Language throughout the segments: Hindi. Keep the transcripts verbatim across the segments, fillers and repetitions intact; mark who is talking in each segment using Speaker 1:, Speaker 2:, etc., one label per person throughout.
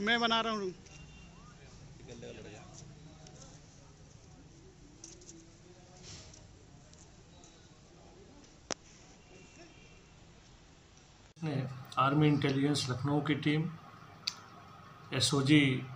Speaker 1: मैं बना रहा हूँ।
Speaker 2: आर्मी इंटेलिजेंस लखनऊ की टीम, एसओजी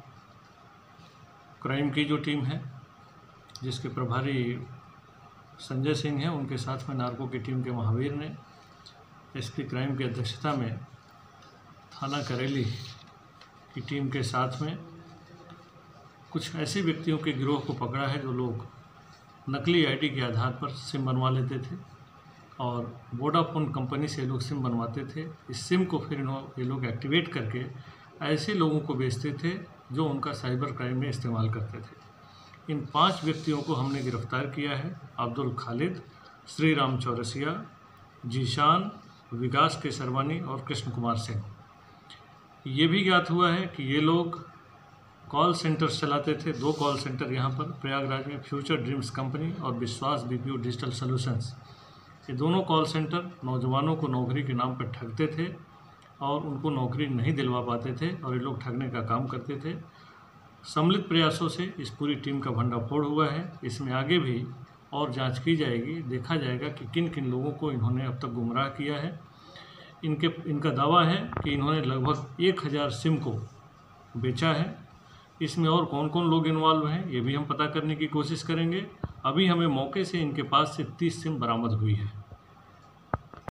Speaker 2: क्राइम की जो टीम है जिसके प्रभारी संजय सिंह हैं, उनके साथ में नार्को की टीम के महावीर ने एसपी क्राइम की अध्यक्षता में थाना करेली की टीम के साथ में कुछ ऐसे व्यक्तियों के गिरोह को पकड़ा है जो लोग नकली आईडी के आधार पर सिम बनवा लेते थे और वोडाफोन कंपनी से लोग सिम बनवाते थे। इस सिम को फिर ये लोग एक्टिवेट करके ऐसे लोगों को बेचते थे जो उनका साइबर क्राइम में इस्तेमाल करते थे। इन पांच व्यक्तियों को हमने गिरफ्तार किया है। अब्दुल खालिद, श्री राम चौरसिया, जीशान, विकास केसरवानी और कृष्ण कुमार सिंह। ये भी ज्ञात हुआ है कि ये लोग कॉल सेंटर चलाते थे। दो कॉल सेंटर यहाँ पर प्रयागराज में, फ्यूचर ड्रीम्स कंपनी और विश्वास बीपीओ डिजिटल सॉल्यूशंस। ये दोनों कॉल सेंटर नौजवानों को नौकरी के नाम पर ठगते थे और उनको नौकरी नहीं दिलवा पाते थे और ये लोग ठगने का काम करते थे। सम्मिलित प्रयासों से इस पूरी टीम का भंडाफोड़ हुआ है। इसमें आगे भी और जांच की जाएगी, देखा जाएगा कि किन किन लोगों को इन्होंने अब तक गुमराह किया है। इनके इनका दावा है कि इन्होंने लगभग एक हज़ार सिम को बेचा है। इसमें और कौन कौन लोग इन्वॉल्व हैं ये भी हम पता करने की कोशिश करेंगे। अभी हमें मौके से इनके पास से तीस सिम बरामद हुई है।